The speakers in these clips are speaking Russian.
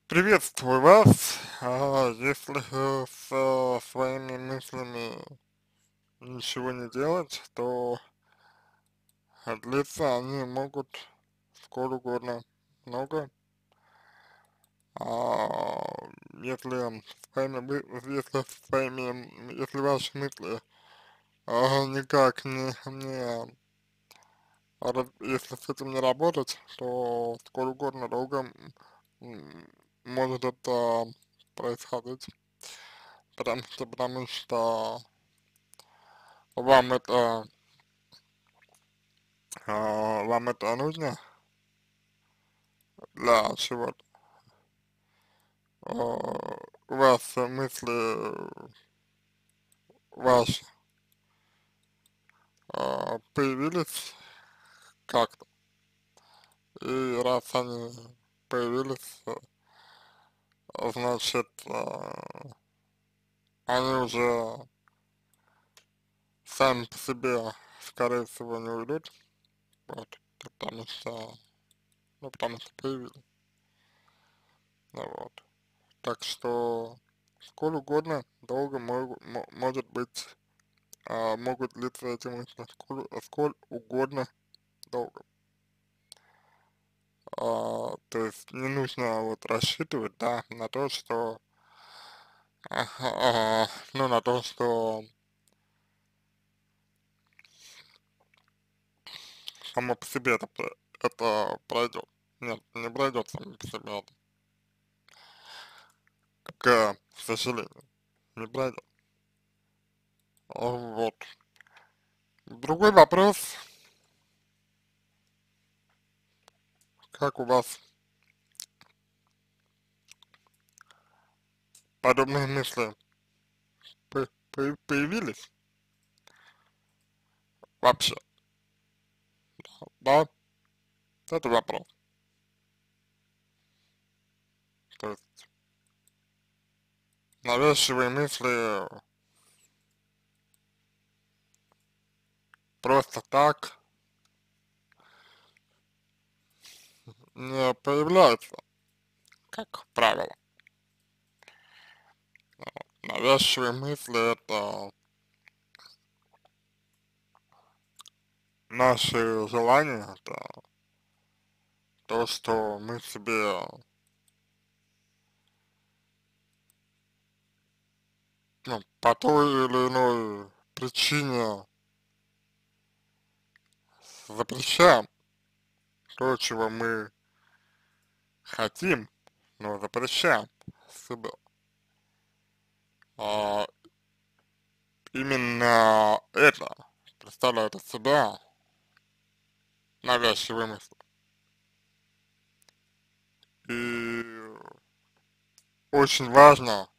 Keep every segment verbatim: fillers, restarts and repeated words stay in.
Приветствую вас. А, если э, со своими мыслями ничего не делать, то а, длиться они могут сколь угодно много. А, если своими, мы- если своими, м, если ваши мысли а, никак не, не раз- если с этим не работать, то сколь угодно долго м, может это происходить, потому что, потому что вам это, а, вам это нужно для чего-то. А, у вас мысли ваши а, появились как-то, и раз они появились, а, значит, а, они уже сами по себе, скорее всего, не уйдут, вот, потому что, ну, потому что появились, ну, вот. Так что, сколь угодно долго могу- мо- может быть, а, могут длиться эти мысли сколь, сколь угодно долго. А, то есть не нужно вот рассчитывать, да, на то, что, а, а, ну, на то, что само по себе это, про- это пройдет. Нет, не пройдет само по себе это, к сожалению, не пройдет. А, вот. Другой вопрос, как у вас подобные мысли по- по- появились вообще, да? Это вопрос. То есть навязчивые мысли просто так не появляются, как правило. Навязчивые мысли — это наши желания, это то, что мы себе, ну, по той или иной причине запрещаем то, чего мы хотим, но запрещаем себе. А именно это представляет из себя навязчивые мысли. И очень важно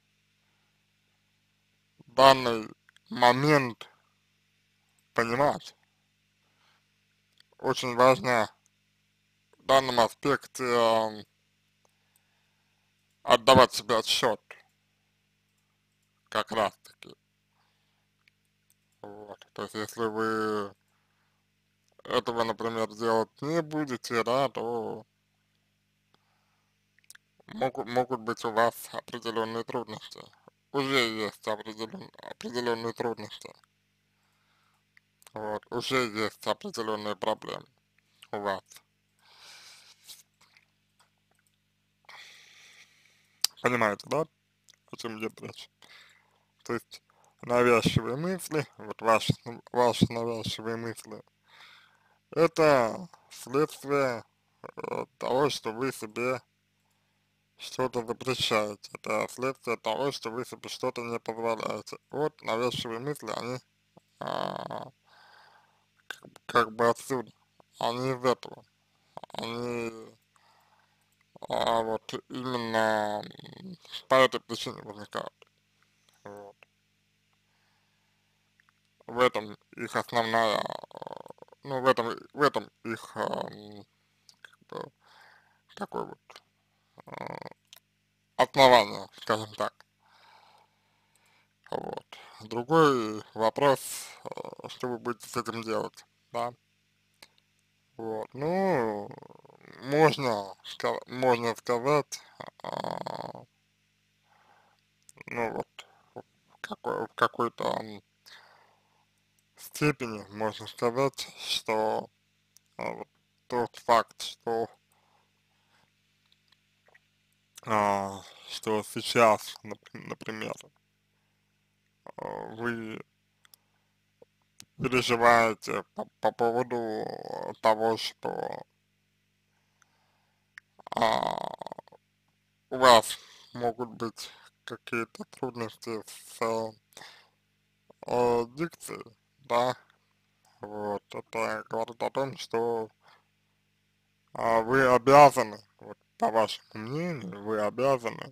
данный момент понимать. Очень важно в данном аспекте э, отдавать себе отсчет, как раз таки. Вот. То есть, если вы этого, например, делать не будете, да, то могут, могут быть у вас определенные трудности. Уже есть определен, определенные трудности. Вот. Уже есть определенные проблемы у вас. Понимаете, да, о чем идет речь? То есть, навязчивые мысли, вот ваши, ваши навязчивые мысли, это следствие э, того, что вы себе что-то запрещаете. Это следствие того, что вы себе что-то не позволяете. Вот навязчивые мысли, они а, как бы отсюда. Они из этого. Они а, вот именно м, по этой причине возникают. Вот. В этом их основная, а, ну в этом, в этом их а, м, как бы такой вот а, основание, скажем так. Вот. Другой вопрос, э, что вы будете с этим делать, да? Вот. Ну, можно, ска- можно сказать, а, ну вот, в какой, в какой-то м, степени можно сказать, что а, вот тот факт, что, а, что сейчас, нап- например, а, вы переживаете по, по поводу того, что а, у вас могут быть какие-то трудности с э, дикцией, да, вот, это говорит о том, что а, вы обязаны, вот, по вашему мнению, вы обязаны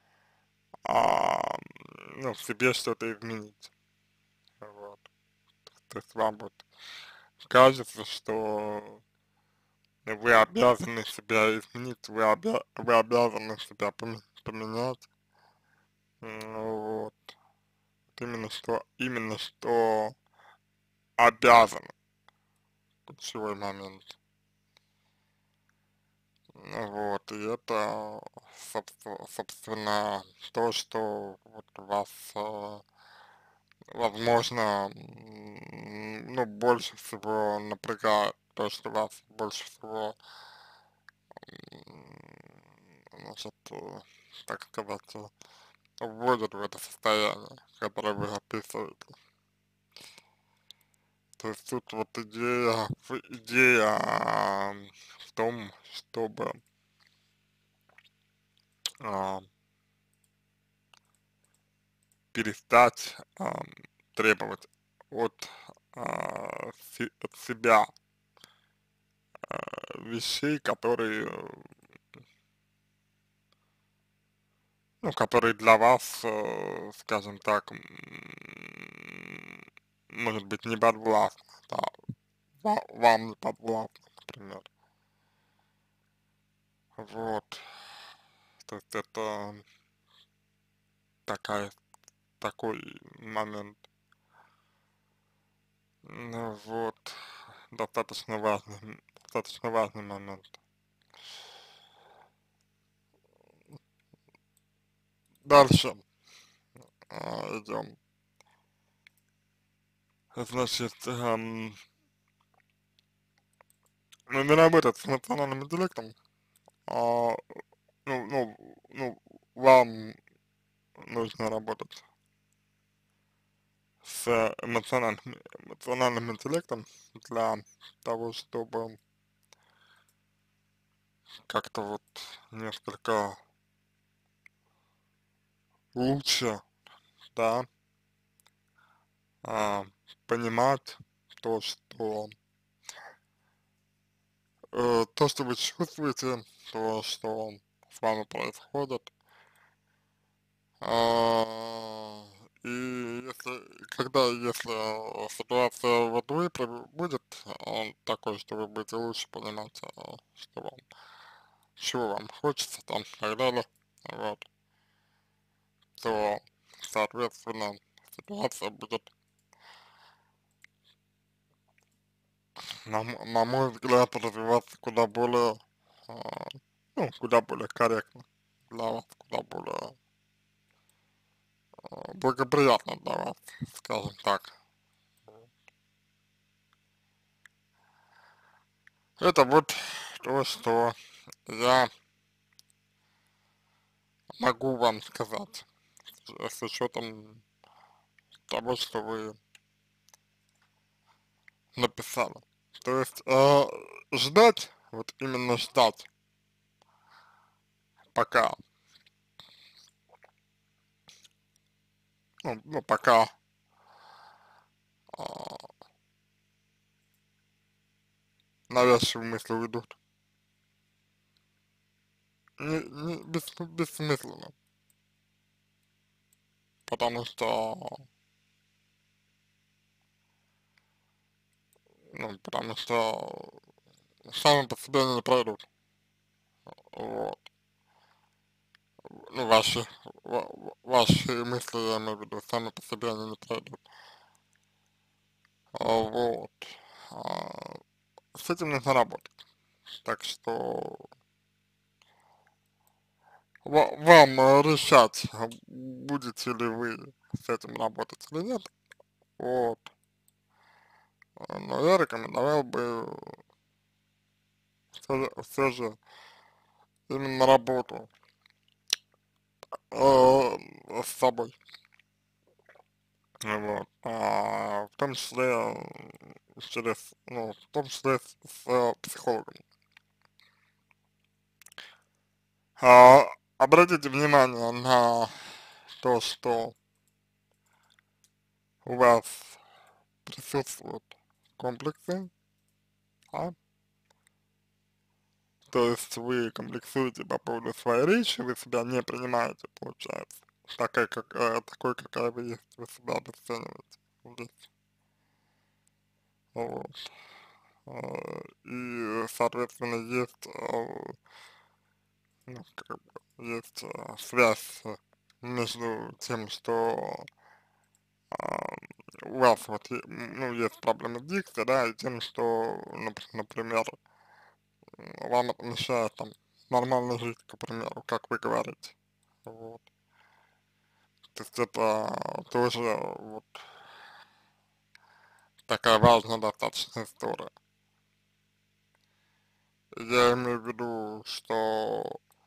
а, ну, в себе что-то изменить, вот, то есть вам вот кажется, что вы обязаны себя изменить, вы, обя вы обязаны себя поме- поменять, ну, вот, именно что, именно что обязаны, ключевой момент. Ну вот, и это, собственно, собственно, то, что вот вас, э, возможно, м, ну, больше всего напрягает, то, что вас больше всего, м, значит, э, так сказать, э, вводит в это состояние, которое вы описываете. То есть тут вот идея, в- идея а, в том, чтобы а, перестать ам, требовать от, а, се- от себя а, вещей, которые, э, ну, которые для вас, э, скажем так, м, может быть, не подвластны, да, ва- вам не подвластны, например. Вот, то есть это такая, такой момент. Ну вот, достаточно важный, м, достаточно важный момент. Дальше а, идем. Значит, ам, нужно работать с эмоциональным интеллектом. А, ну, ну, ну, вам нужно работать с эмоциональным, эмоциональным интеллектом для того, чтобы как-то вот несколько лучше, да, а, понимать то, что э, то, что вы чувствуете, то, что с вами происходит. А, и если, когда, если э, ситуация вот выпрям- будет он такой, что вы будете лучше понимать, а, что вам, чего вам хочется там и так далее, вот, то, соответственно, ситуация будет, на, м- на мой взгляд, развиваться куда более, а, ну, куда более корректно для вас, куда более а, благоприятно для вас, скажем так. Это вот то, что я могу вам сказать с с учетом того, что вы написали. То есть э, ждать, вот именно ждать, пока, ну, ну, пока а, навязчивые мысли уйдут, не, не, бес- бессмысленно, потому что, ну, потому что сами по себе они не пройдут, вот, ну, ваши, ва- ва- ваши мысли, я имею в виду, сами по себе они не пройдут, а, вот, а, с этим нужно работать. Так что ва- вам э, решать, а, будете ли вы с этим работать или нет. Вот. А, Но я рекомендовал бы все, все же именно работу э, с собой. Вот. А, в том числе э, через, ну, в том числе с, с, э, психологом. А, обратите внимание на то, что у вас присутствуют комплексы, а, то есть вы комплексуете по поводу своей речи, вы себя не принимаете, получается, такая, как, э, такой, какая вы есть, вы себя обесцениваете. Здесь. Вот. А, И, соответственно, есть, а, ну, как бы, есть а, связь э, между тем, что а, у вас вот, е- ну, есть проблемы с дикцией, да, и тем, что, нап- например, м, вам это мешает там нормально жить, к примеру, как вы говорите. Вот. То есть это тоже вот такая важная достаточно история. Я имею в виду, что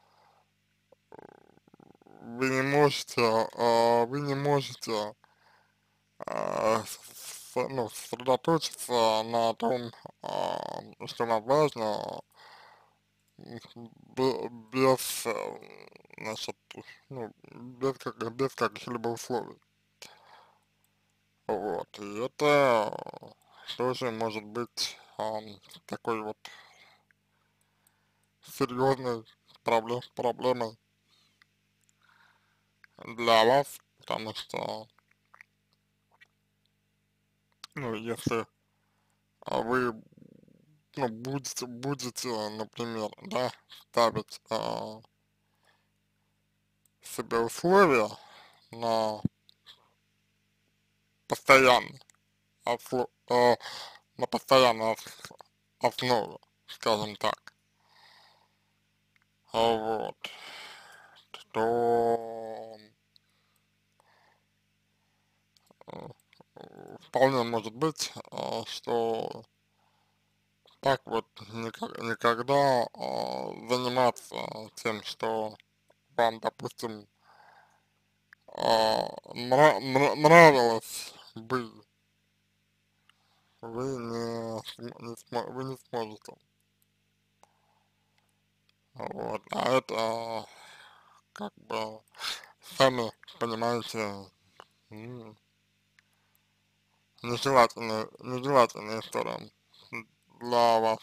вы не можете, а, вы не можете а, с- ну, сосредоточиться на том, а, что вам важно, м, бе- без, э, значит, ну, без, как, без каких-либо условий. Вот, и это тоже может быть ам, такой вот серьезной проблем, проблемой для вас, потому что, ну, если а, вы, ну, будете, будете, например, да, ставить а, себе условия на постоянной, осло- а, на постоянной ос- основе, скажем так, а вот, то э, вполне может быть, а, что так вот никак- никогда а, заниматься тем, что вам, допустим, а, нра- нра- нравилось бы, вы не, см- не смо- вы не сможете. Вот. А это, как бы, сами понимаете, м, нежелательная, нежелательная история для вас.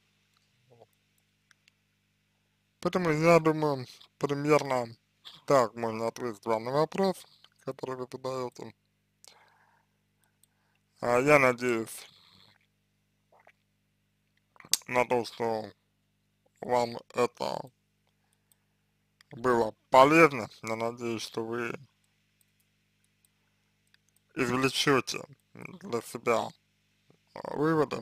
Поэтому я думаю, примерно так можно ответить вам на вопрос, который вы задаете. А я надеюсь на то, что вам это было полезно. Я надеюсь, что вы извлечете для себя а, выводы,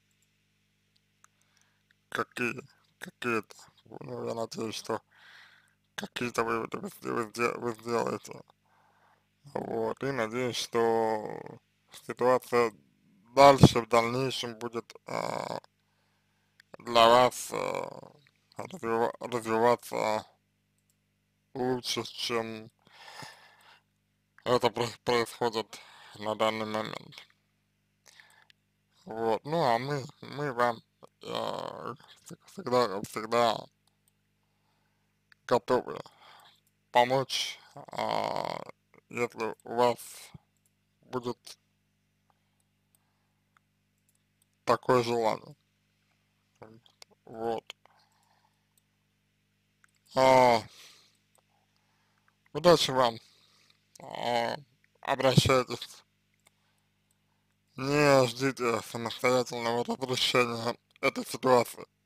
какие, какие-то. Ну, я надеюсь, что какие-то выводы вы, сде- вы, сде- вы сделаете. Вот, и надеюсь, что ситуация дальше, в дальнейшем будет а, для вас а, развива- развиваться лучше, чем это про- происходит на данный момент. Вот, ну а мы, мы вам э, всегда, всегда готовы помочь, а, если у вас будет такое желание. Вот. А, удачи вам. А, обращайтесь. Не ждите самостоятельного разрешения этой ситуации.